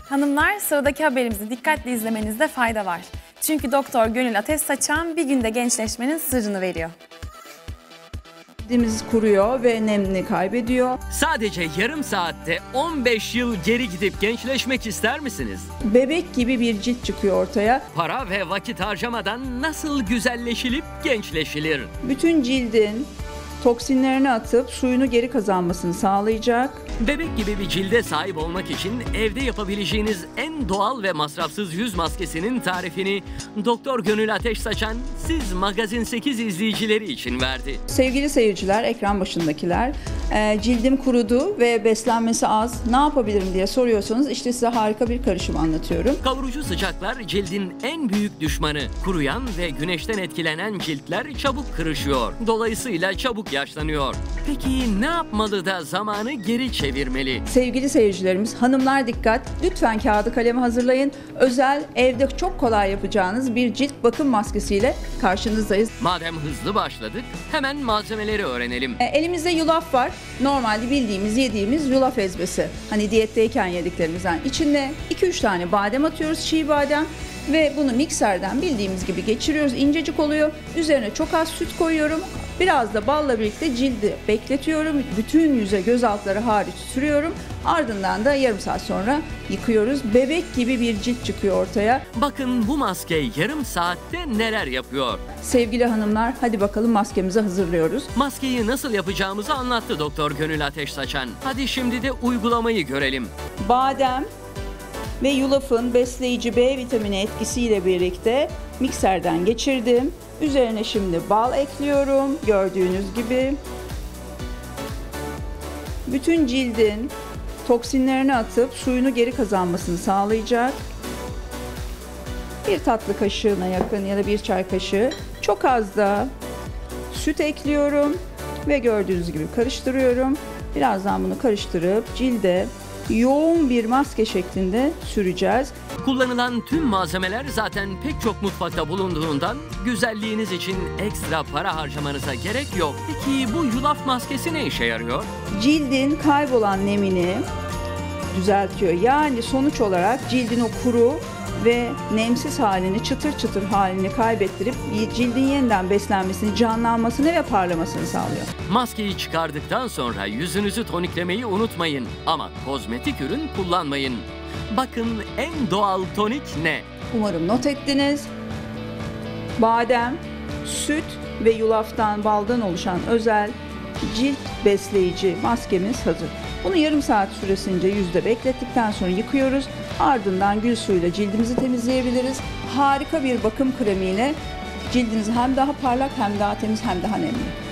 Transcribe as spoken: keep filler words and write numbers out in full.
Hanımlar, sıradaki haberimizi dikkatle izlemenizde fayda var. Çünkü Doktor Gönül Ateş Saçan bir günde gençleşmenin sırrını veriyor. Cildimiz kuruyor ve nemini kaybediyor. Sadece yarım saatte on beş yıl geri gidip gençleşmek ister misiniz? Bebek gibi bir cilt çıkıyor ortaya. Para ve vakit harcamadan nasıl güzelleşilip gençleşilir? Bütün cildin toksinlerini atıp suyunu geri kazanmasını sağlayacak. Bebek gibi bir cilde sahip olmak için evde yapabileceğiniz en doğal ve masrafsız yüz maskesinin tarifini Doktor Gönül Ateş Saçan siz Magazin sekiz izleyicileri için verdi. Sevgili seyirciler, ekran başındakiler, e, cildim kurudu ve beslenmesi az. Ne yapabilirim diye soruyorsanız işte size harika bir karışım anlatıyorum. Kavurucu sıcaklar cildin en büyük düşmanı. Kuruyan ve güneşten etkilenen ciltler çabuk kırışıyor. Dolayısıyla çabuk yaşlanıyor. Peki ne yapmalı da zamanı geri çevirmeli? Sevgili seyircilerimiz, hanımlar dikkat. Lütfen kağıdı kalemi hazırlayın. Özel, evde çok kolay yapacağınız bir cilt bakım maskesiyle karşınızdayız. Madem hızlı başladık, hemen malzemeleri öğrenelim. E, elimizde yulaf var. Normalde bildiğimiz, yediğimiz yulaf ezmesi. Hani diyetteyken yediklerimizden. İçine iki üç tane badem atıyoruz, çiğ badem. Ve bunu mikserden bildiğimiz gibi geçiriyoruz. İncecik oluyor. Üzerine çok az süt koyuyorum. Biraz da balla birlikte cildi bekletiyorum. Bütün yüze, göz altları hariç sürüyorum. Ardından da yarım saat sonra yıkıyoruz. Bebek gibi bir cilt çıkıyor ortaya. Bakın bu maske yarım saatte neler yapıyor. Sevgili hanımlar, hadi bakalım maskemizi hazırlıyoruz. Maskeyi nasıl yapacağımızı anlattı Doktor Gönül Ateş Saçan. Hadi şimdi de uygulamayı görelim. Badem ve yulafın besleyici B vitamini etkisiyle birlikte mikserden geçirdim. Üzerine şimdi bal ekliyorum. Gördüğünüz gibi. Bütün cildin toksinlerini atıp suyunu geri kazanmasını sağlayacak. Bir tatlı kaşığına yakın ya da bir çay kaşığı. Çok az da süt ekliyorum ve gördüğünüz gibi karıştırıyorum. Birazdan bunu karıştırıp cilde yoğun bir maske şeklinde süreceğiz. Kullanılan tüm malzemeler zaten pek çok mutfakta bulunduğundan güzelliğiniz için ekstra para harcamanıza gerek yok. Peki bu yulaf maskesi ne işe yarıyor? Cildin kaybolan nemini düzeltiyor. Yani sonuç olarak cildin o kuru ve nemsiz halini, çıtır çıtır halini kaybettirip cildin yeniden beslenmesini, canlanmasını ve parlamasını sağlıyor. Maskeyi çıkardıktan sonra yüzünüzü toniklemeyi unutmayın ama kozmetik ürün kullanmayın. Bakın en doğal tonik ne? Umarım not ettiniz. Badem, süt ve yulaftan, baldan oluşan özel cilt besleyici maskemiz hazır. Bunu yarım saat süresince yüzde beklettikten sonra yıkıyoruz. Ardından gül suyuyla cildimizi temizleyebiliriz. Harika bir bakım kremiyle cildiniz hem daha parlak, hem daha temiz, hem daha nemli.